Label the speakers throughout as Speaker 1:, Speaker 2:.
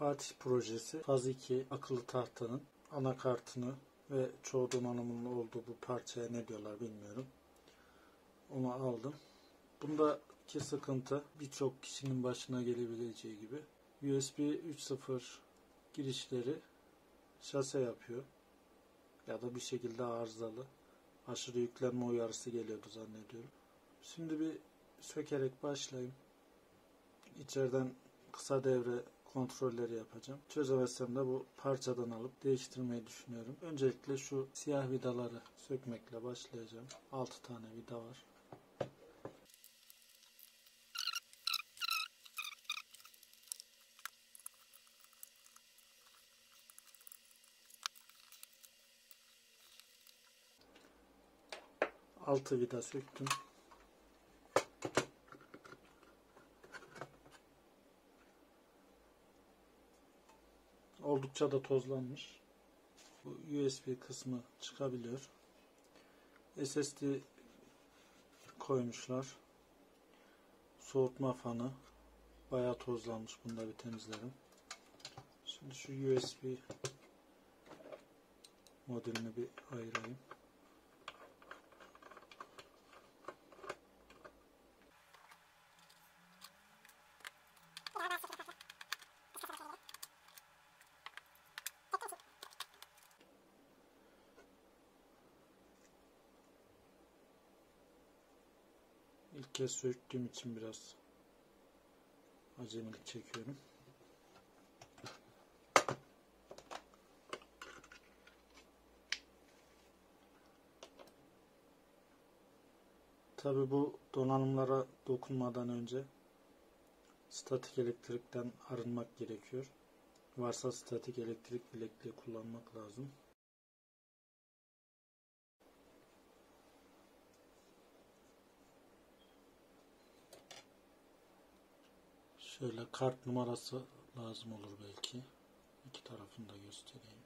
Speaker 1: Fatih projesi faz 2 akıllı tahtanın anakartını ve çoğu donanımının olduğu bu parçaya ne diyorlar bilmiyorum. Onu aldım. Bundaki sıkıntı birçok kişinin başına gelebileceği gibi USB 3.0 girişleri şase yapıyor ya da bir şekilde arızalı. Aşırı yüklenme uyarısı geliyordu zannediyorum. Şimdi bir sökerek başlayayım. İçeriden kısa devre kontrolleri yapacağım. Çözemezsem de bu parçadan alıp değiştirmeyi düşünüyorum. Öncelikle şu siyah vidaları sökmekle başlayacağım. 6 tane vida var. Altı vida söktüm. Oldukça da tozlanmış. Bu USB kısmı çıkabiliyor. SSD koymuşlar. Soğutma fanı bayağı tozlanmış. Bunu da bir temizlerim. Şimdi şu USB modelini bir ayırayım. İlk kez söktüğüm için biraz acemilik çekiyorum. Tabi bu donanımlara dokunmadan önce statik elektrikten arınmak gerekiyor. Varsa statik elektrik bilekliği kullanmak lazım. Şöyle kart numarası lazım olur belki. İki tarafını da göstereyim.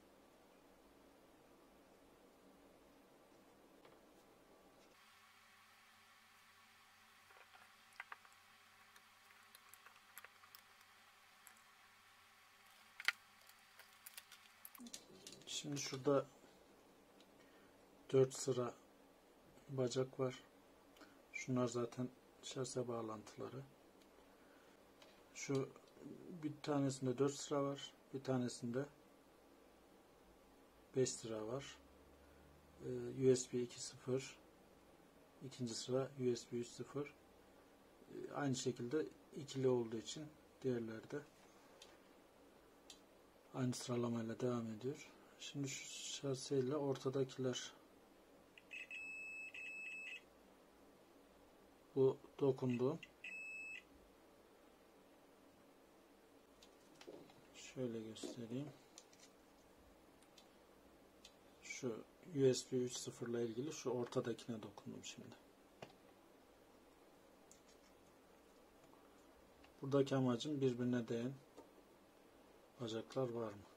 Speaker 1: Şimdi şurada 4 sıra bacak var. Şunlar zaten şase bağlantıları. Şu bir tanesinde 4 sıra var. Bir tanesinde 5 sıra var. USB 2.0, ikinci sıra USB 3.0. Aynı şekilde ikili olduğu için diğerleri de aynı sıralamayla devam ediyor. Şimdi şu şaseyle ortadakiler, bu dokundu. Şöyle göstereyim. Şu USB 3.0 ile ilgili şu ortadakine dokundum şimdi. Buradaki amacım birbirine değen bacaklar var mı?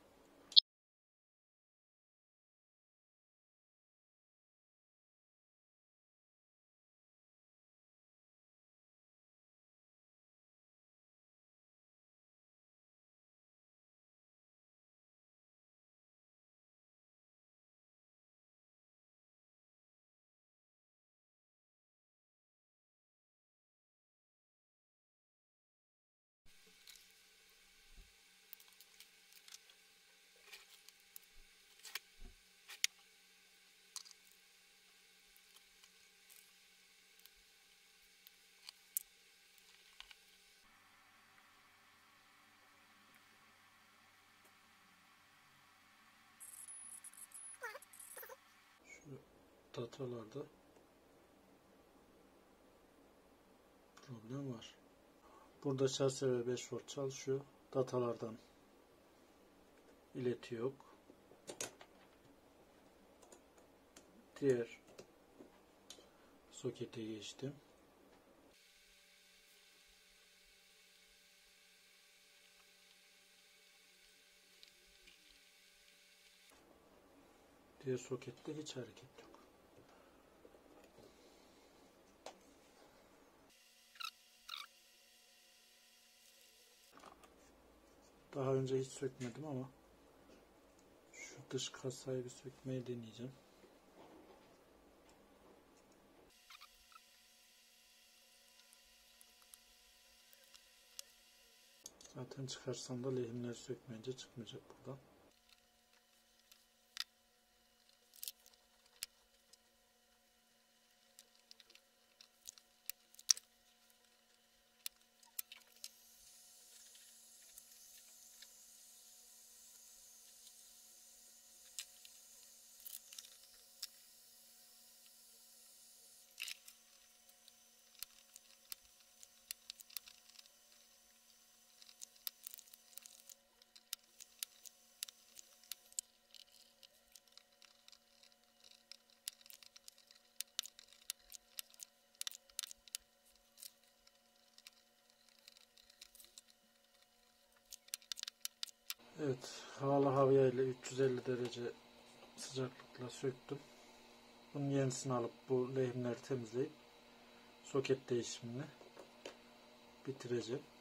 Speaker 1: Şu datalarda problem var. Burada şase ve 5 volt çalışıyor. Datalardan ileti yok. Diğer sokete geçtim. Diğer sokette hiç hareket yok. Daha önce hiç sökmedim ama şu dış kasayı bir sökmeyi deneyeceğim. Zaten çıkarsam da lehimleri sökmeyince çıkmayacak buradan. Evet, havalı havya ile 350 derece sıcaklıkla söktüm. Bunun yenisini alıp bu lehimleri temizleyip soket değişimini bitireceğim.